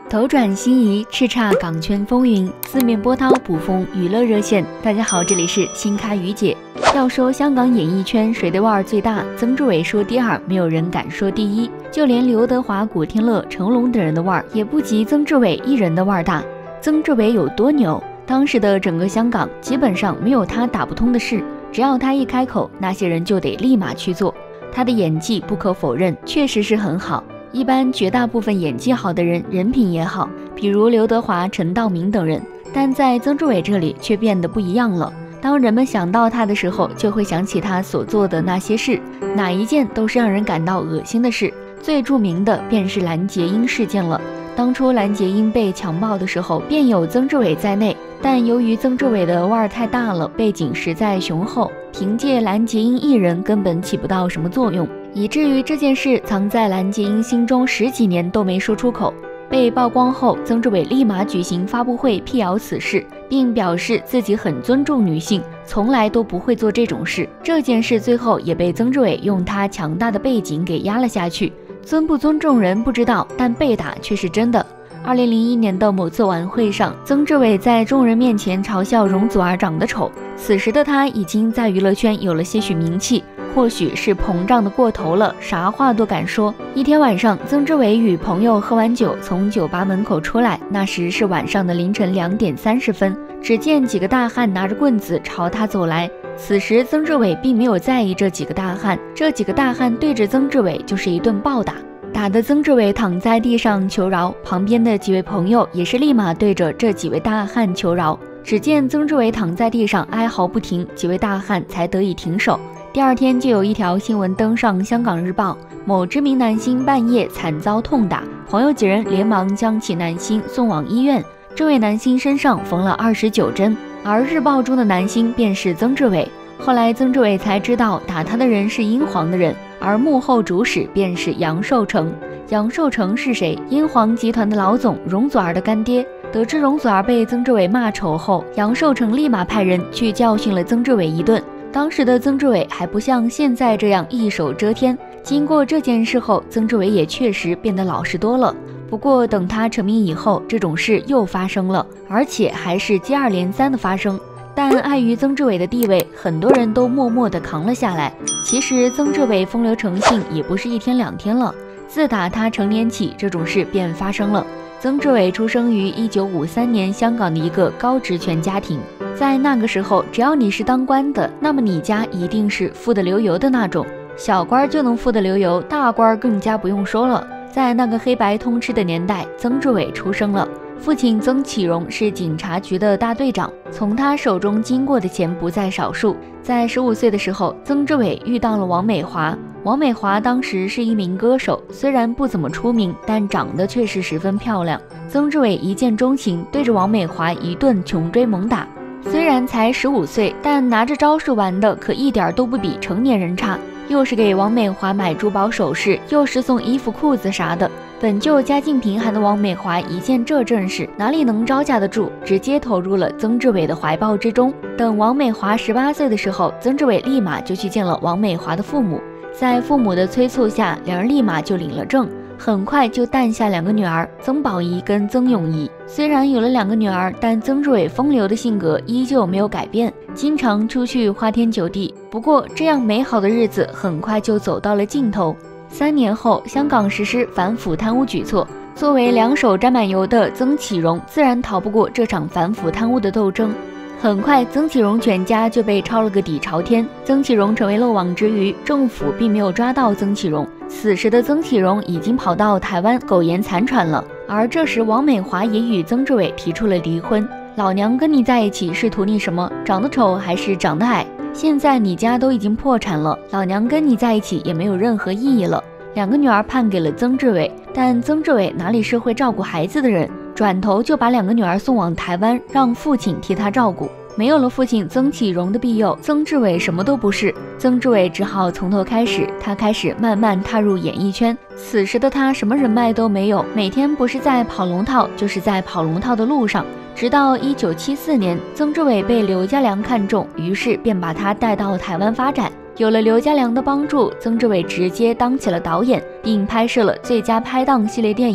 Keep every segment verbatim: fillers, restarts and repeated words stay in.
斗转星移，叱咤港圈风云，四面波涛，捕风娱乐热线。大家好，这里是新咖于姐。要说香港演艺圈谁的腕儿最大，曾志伟说第二，没有人敢说第一。就连刘德华、古天乐、成龙等人的腕儿，也不及曾志伟一人的腕儿大。曾志伟有多牛？当时的整个香港基本上没有他打不通的事，只要他一开口，那些人就得立马去做。他的演技不可否认，确实是很好。一般绝大部分演技好的人，人品也好，比如刘德华、陈道明等人，但在曾志伟这里却变得不一样了。当人们想到他的时候，就会想起他所做的那些事，哪一件都是让人感到恶心的事。最著名的便是蓝洁瑛事件了。当初蓝洁瑛被强暴的时候，便有曾志伟在内，但由于曾志伟的腕儿太大了，背景实在雄厚，凭借蓝洁瑛一人根本起不到什么作用，以至于这件事藏在蓝洁瑛心中十几年都没说出口。被曝光后，曾志伟立马举行发布会辟谣此事，并表示自己很尊重女性，从来都不会做这种事。这件事最后也被曾志伟用他强大的背景给压了下去。尊不尊重人不知道，但被打却是真的。二零零一年的某次晚会上，曾志伟在众人面前嘲笑容祖儿长得丑。此时的他已经在娱乐圈有了些许名气，或许是膨胀的过头了，啥话都敢说。一天晚上，曾志伟与朋友喝完酒，从酒吧门口出来，那时是晚上的凌晨两点三十分。只见几个大汉拿着棍子朝他走来。此时曾志伟并没有在意这几个大汉，这几个大汉对着曾志伟就是一顿暴打，打得曾志伟躺在地上求饶。旁边的几位朋友也是立马对着这几位大汉求饶。只见曾志伟躺在地上哀嚎不停，几位大汉才得以停手。第二天就有一条新闻登上香港日报，某知名男星半夜惨遭痛打，朋友几人连忙将其男星送往医院。这位男星身上缝了二十九针，而日报中的男星便是曾志伟。后来曾志伟才知道打他的人是英皇的人，而幕后主使便是杨受成。杨受成是谁？英皇集团的老总，容祖儿的干爹。得知容祖儿被曾志伟骂丑后，杨受成立马派人去教训了曾志伟一顿。当时的曾志伟还不像现在这样一手遮天，经过这件事后，曾志伟也确实变得老实多了。不过等他成名以后，这种事又发生了，而且还是接二连三的发生。但碍于曾志伟的地位，很多人都默默地扛了下来。其实曾志伟风流成性也不是一天两天了，自打他成年起，这种事便发生了。曾志伟出生于一九五三年香港的一个高职权家庭，在那个时候，只要你是当官的，那么你家一定是富得流油的那种。小官就能富得流油，大官更加不用说了。在那个黑白通吃的年代，曾志伟出生了。父亲曾启荣是警察局的大队长，从他手中经过的钱不在少数。在十五岁的时候，曾志伟遇到了王美华。王美华当时是一名歌手，虽然不怎么出名，但长得却是十分漂亮。曾志伟一见钟情，对着王美华一顿穷追猛打。虽然才十五岁，但拿着招数玩的可一点都不比成年人差。又是给王美华买珠宝首饰，又是送衣服裤子啥的。本就家境贫寒的王美华一见这阵势，哪里能招架得住，直接投入了曾志伟的怀抱之中。等王美华十八岁的时候，曾志伟立马就去见了王美华的父母，在父母的催促下，两人立马就领了证，很快就诞下两个女儿，曾宝仪跟曾永仪。虽然有了两个女儿，但曾志伟风流的性格依旧没有改变，经常出去花天酒地。不过这样美好的日子很快就走到了尽头。三年后，香港实施反腐贪污举措，作为两手沾满油的曾启荣自然逃不过这场反腐贪污的斗争。很快，曾启荣全家就被抄了个底朝天。曾启荣成为漏网之鱼，政府并没有抓到曾启荣。此时的曾启荣已经跑到台湾苟延残喘了。而这时，王美华也与曾志伟提出了离婚。老娘跟你在一起是图你什么？长得丑还是长得矮？现在你家都已经破产了，老娘跟你在一起也没有任何意义了。两个女儿判给了曾志伟，但曾志伟哪里是会照顾孩子的人，转头就把两个女儿送往台湾，让父亲替他照顾。没有了父亲曾启荣的庇佑，曾志伟什么都不是。曾志伟只好从头开始，他开始慢慢踏入演艺圈。此时的他什么人脉都没有，每天不是在跑龙套，就是在跑龙套的路上。直到一九七四年，曾志伟被刘家良看中，于是便把他带到台湾发展。有了刘家良的帮助，曾志伟直接当起了导演，并拍摄了最佳拍档系列电影。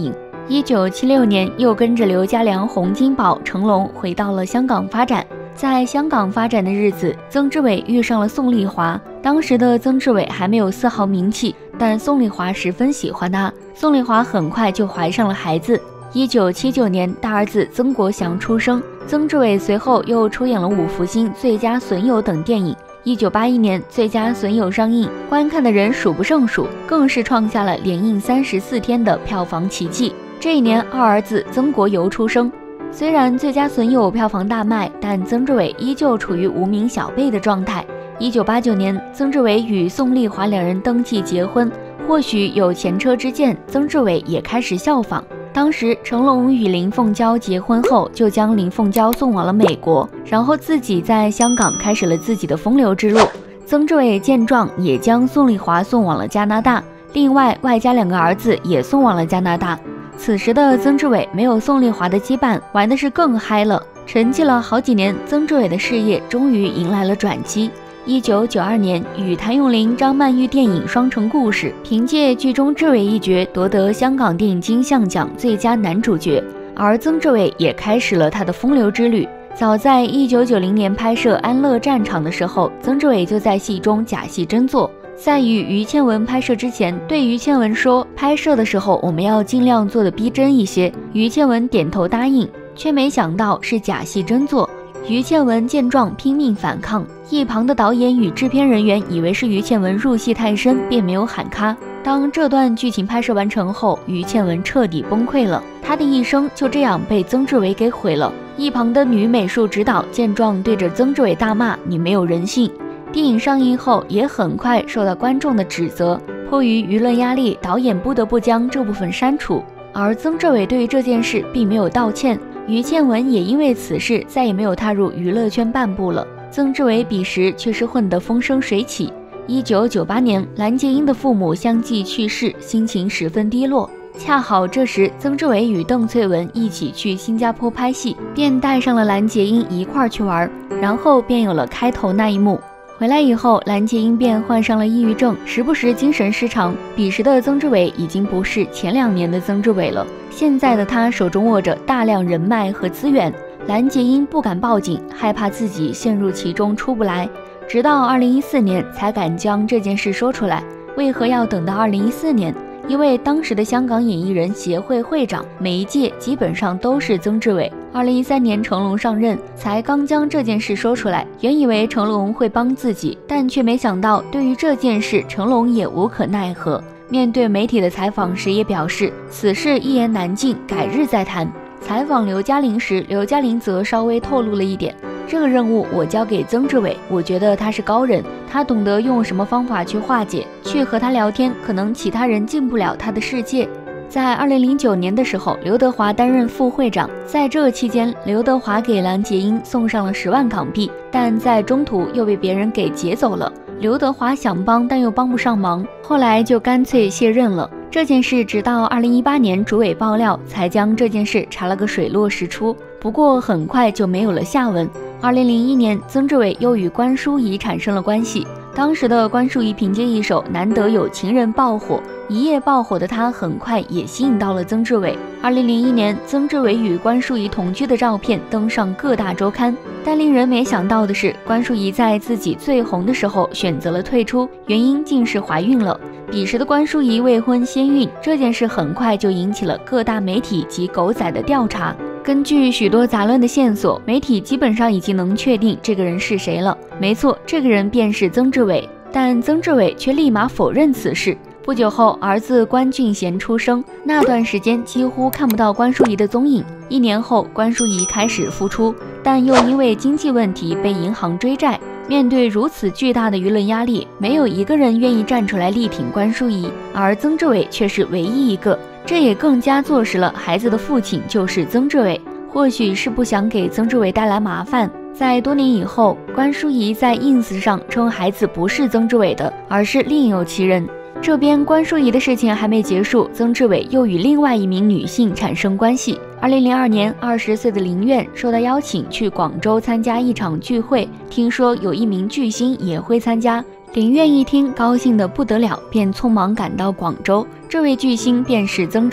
一九七六年，又跟着刘家良、洪金宝、成龙回到了香港发展。在香港发展的日子，曾志伟遇上了宋丽华。当时的曾志伟还没有丝毫名气，但宋丽华十分喜欢他。宋丽华很快就怀上了孩子。一九七九年，大儿子曾国祥出生。曾志伟随后又出演了《五福星》《最佳损友》等电影。一九八一年，《最佳损友》上映，观看的人数不胜数，更是创下了连映三十四天的票房奇迹。这一年，二儿子曾国邮出生。虽然《最佳损友》票房大卖，但曾志伟依旧处于无名小辈的状态。一九八九年，曾志伟与宋丽华两人登记结婚。或许有前车之鉴，曾志伟也开始效仿。当时成龙与林凤娇结婚后，就将林凤娇送往了美国，然后自己在香港开始了自己的风流之路。曾志伟见状，也将宋丽华送往了加拿大，另外外加两个儿子也送往了加拿大。此时的曾志伟没有宋丽华的羁绊，玩的是更嗨了。沉寂了好几年，曾志伟的事业终于迎来了转机。一九九二年，与谭咏麟、张曼玉电影《双城故事》，凭借剧中志伟一角夺得香港电影金像奖最佳男主角。而曾志伟也开始了他的风流之旅。早在一九九零年拍摄《安乐战场》的时候，曾志伟就在戏中假戏真做。在与于倩文拍摄之前，对于倩文说，拍摄的时候我们要尽量做的逼真一些。于倩文点头答应，却没想到是假戏真做。于倩文见状拼命反抗，一旁的导演与制片人员以为是于倩文入戏太深，便没有喊咔。当这段剧情拍摄完成后，于倩文彻底崩溃了，她的一生就这样被曾志伟给毁了。一旁的女美术指导见状，对着曾志伟大骂：“你没有人性！”电影上映后也很快受到观众的指责，迫于舆论压力，导演不得不将这部分删除。而曾志伟对于这件事并没有道歉，于倩文也因为此事再也没有踏入娱乐圈半步了。曾志伟彼时却是混得风生水起。一九九八年，蓝洁瑛的父母相继去世，心情十分低落。恰好这时，曾志伟与邓萃雯一起去新加坡拍戏，便带上了蓝洁瑛一块儿去玩，然后便有了开头那一幕。回来以后，蓝洁瑛便患上了抑郁症，时不时精神失常。彼时的曾志伟已经不是前两年的曾志伟了，现在的他手中握着大量人脉和资源。蓝洁瑛不敢报警，害怕自己陷入其中出不来，直到二零一四年才敢将这件事说出来。为何要等到二零一四年？因为当时的香港演艺人协会会长每一届基本上都是曾志伟。二零一三年成龙上任，才刚将这件事说出来。原以为成龙会帮自己，但却没想到对于这件事，成龙也无可奈何。面对媒体的采访时也表示，此事一言难尽，改日再谈。采访刘嘉玲时，刘嘉玲则稍微透露了一点，这个任务我交给曾志伟，我觉得他是高人，他懂得用什么方法去化解，去和他聊天，可能其他人进不了他的世界。在二零零九年的时候，刘德华担任副会长，在这期间，刘德华给蓝洁瑛送上了十万港币，但在中途又被别人给劫走了。刘德华想帮，但又帮不上忙，后来就干脆卸任了。这件事直到二零一八年主委爆料，才将这件事查了个水落石出，不过很快就没有了下文。二零零一年，曾志伟又与关淑怡产生了关系。当时的关淑怡凭借一首《难得有情人》爆火，一夜爆火的她很快也吸引到了曾志伟。二零零一年，曾志伟与关淑怡同居的照片登上各大周刊，但令人没想到的是，关淑怡在自己最红的时候选择了退出，原因竟是怀孕了。彼时的关淑怡未婚先孕，这件事很快就引起了各大媒体及狗仔的调查。根据许多杂乱的线索，媒体基本上已经能确定这个人是谁了。没错，这个人便是曾志伟，但曾志伟却立马否认此事。不久后，儿子关俊贤出生，那段时间几乎看不到关淑怡的踪影。一年后，关淑怡开始复出，但又因为经济问题被银行追债。面对如此巨大的舆论压力，没有一个人愿意站出来力挺关淑怡，而曾志伟却是唯一一个。这也更加坐实了孩子的父亲就是曾志伟。或许是不想给曾志伟带来麻烦，在多年以后，关淑怡在 ins 上称孩子不是曾志伟的，而是另有其人。这边关淑怡的事情还没结束，曾志伟又与另外一名女性产生关系。二零零二年，二十岁的林苑受到邀请去广州参加一场聚会，听说有一名巨星也会参加。林苑一听，高兴得不得了，便匆忙赶到广州。这位巨星便是曾志伟。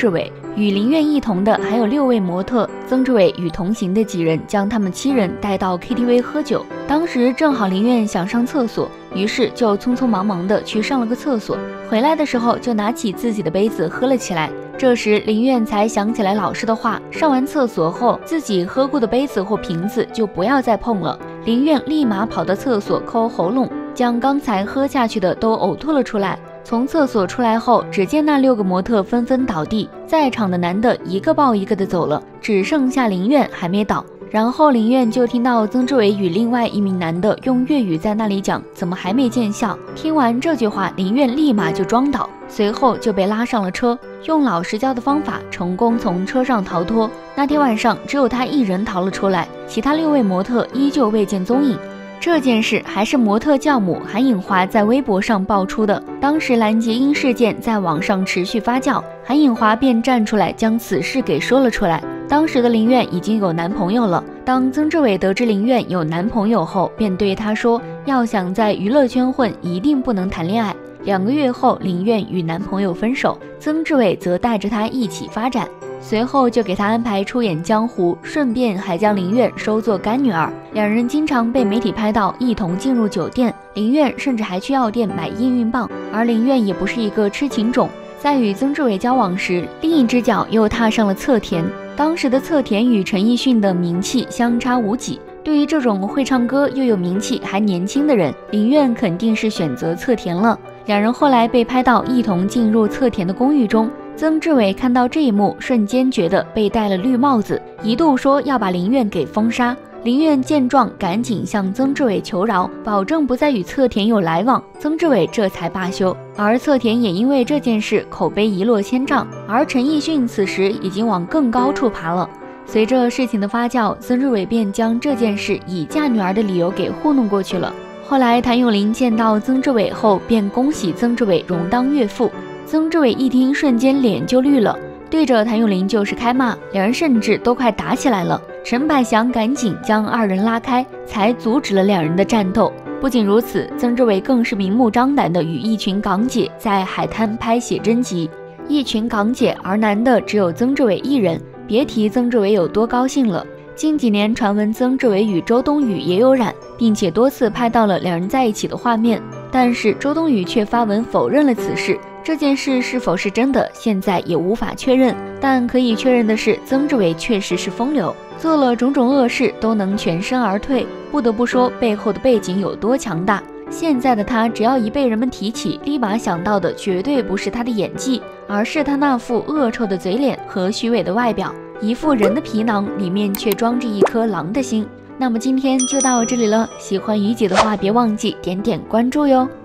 与林苑一同的还有六位模特，曾志伟与同行的几人将他们七人带到 K T V 喝酒。当时正好林苑想上厕所，于是就匆匆忙忙的去上了个厕所，回来的时候就拿起自己的杯子喝了起来。这时林苑才想起来老师的话，上完厕所后自己喝过的杯子或瓶子就不要再碰了。林苑立马跑到厕所抠喉咙，将刚才喝下去的都呕吐了出来。从厕所出来后，只见那六个模特纷纷倒地，在场的男的一个抱一个的走了，只剩下林苑还没倒。然后林苑就听到曾志伟与另外一名男的用粤语在那里讲怎么还没见效。听完这句话，林苑立马就装倒，随后就被拉上了车，用老师教的方法成功从车上逃脱。那天晚上只有他一人逃了出来，其他六位模特依旧未见踪影。这件事还是模特教母韩颖华在微博上爆出的。当时蓝洁瑛事件在网上持续发酵，韩颖华便站出来将此事给说了出来。当时的林苑已经有男朋友了。当曾志伟得知林苑有男朋友后，便对她说，要想在娱乐圈混，一定不能谈恋爱。两个月后，林苑与男朋友分手，曾志伟则带着她一起发展。随后就给她安排出演江湖，顺便还将林苑收作干女儿。两人经常被媒体拍到一同进入酒店，林苑甚至还去药店买验孕棒。而林苑也不是一个痴情种，在与曾志伟交往时，另一只脚又踏上了侧田。当时的侧田与陈奕迅的名气相差无几，对于这种会唱歌又有名气还年轻的人，林苑肯定是选择侧田了。两人后来被拍到一同进入侧田的公寓中，曾志伟看到这一幕，瞬间觉得被戴了绿帽子，一度说要把林苑给封杀。林苑见状，赶紧向曾志伟求饶，保证不再与侧田有来往，曾志伟这才罢休。而侧田也因为这件事口碑一落千丈，而陈奕迅此时已经往更高处爬了。随着事情的发酵，曾志伟便将这件事以嫁女儿的理由给糊弄过去了。后来谭咏麟见到曾志伟后，便恭喜曾志伟荣当岳父。曾志伟一听，瞬间脸就绿了，对着谭咏麟就是开骂，两人甚至都快打起来了。陈百祥赶紧将二人拉开，才阻止了两人的战斗。不仅如此，曾志伟更是明目张胆地与一群港姐在海滩拍写真集。一群港姐，而男的只有曾志伟一人，别提曾志伟有多高兴了。近几年传闻曾志伟与周冬雨也有染，并且多次拍到了两人在一起的画面，但是周冬雨却发文否认了此事。这件事是否是真的，现在也无法确认，但可以确认的是，曾志伟确实是风流，做了种种恶事都能全身而退，不得不说背后的背景有多强大。现在的他只要一被人们提起，立马想到的绝对不是他的演技，而是他那副恶臭的嘴脸和虚伪的外表，一副人的皮囊里面却装着一颗狼的心。那么今天就到这里了，喜欢于姐的话别忘记点点关注哟。